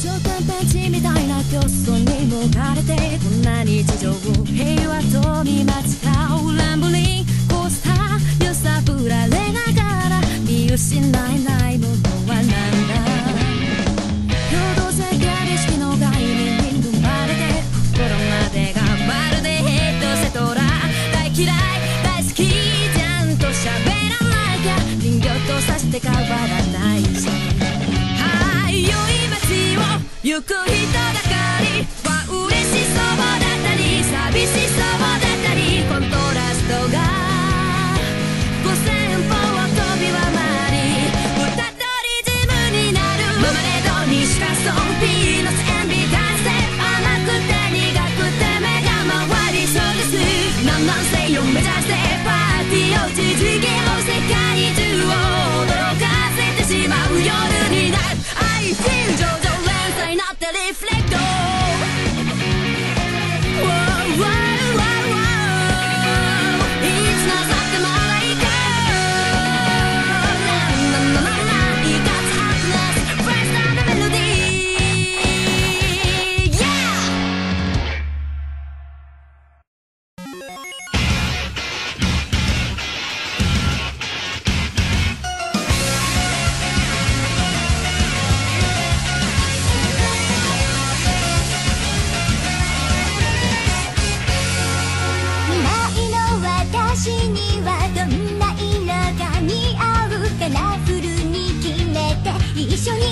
召喚パンチみたいな競争にもがれて、こんな日常を平和と見間違うランブリンコースター揺さぶられながら見失えないものはなんだ。平等性原理式の概念に生まれて、心までがまるでヘッドセトラ、大嫌い大好きちゃんと喋らなきゃ人形とさして変わらないし、はい良い街を行く人だかりは嬉しそうだったり寂しそうだったり、コントラストが5000歩を飛び回り歌とリズムになるママレードにしかそうピーナッツ塩ビターステップ甘くて苦くて目が回りそうです。なんなんせよ目指してパーティーを続けよう世界中を驚かせてしまう夜になる。愛人上々連載なってリフレクト私にはどんな色が似合うカラフルに決めて一緒に